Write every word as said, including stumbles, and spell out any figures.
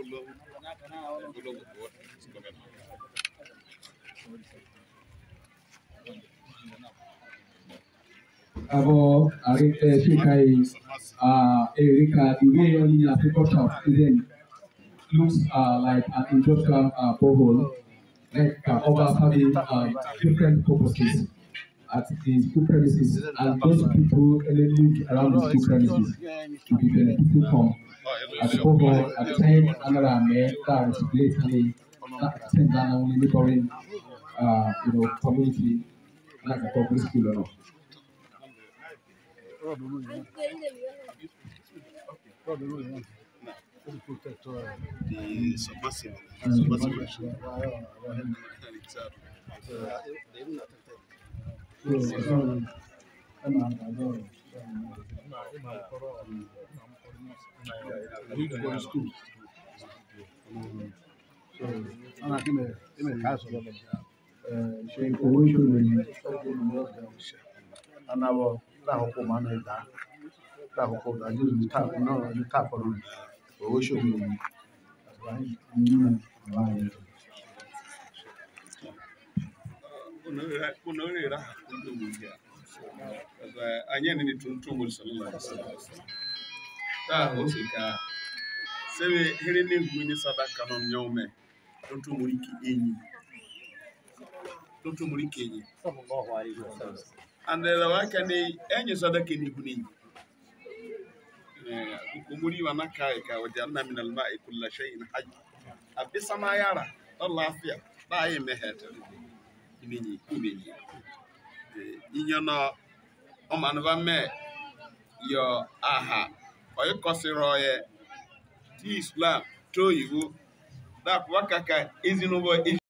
Abo arite Shaykh uh Erika the way only a people shop even looks uh, like an industrial uh, borehole, like uh, over having uh, different purposes at the school premises, and those people really live around the school premises to be benefiting from at the borehole at ten another man that is blatantly not ten than only neighboring uh, you know community like a public school or not. The submersible. Submersible. Anya ni tuntum sallallahu alaihi wasallam. Ta o se ka sebe here ne hu ni sadaka no nyome tuntum riki enyi. Tuntum riki enyi sallallahu alaihi wasallam. And the waka ni enyi sadaka ni hu ni. Eh kumuri wa nakai ka wajanna min al-ma'i kullu shay'in hajj. Abisa ma yara Allah afia ba yi mehet ni ni Inyana Omanova me your aha or you consider Islam to you that wakaka is in over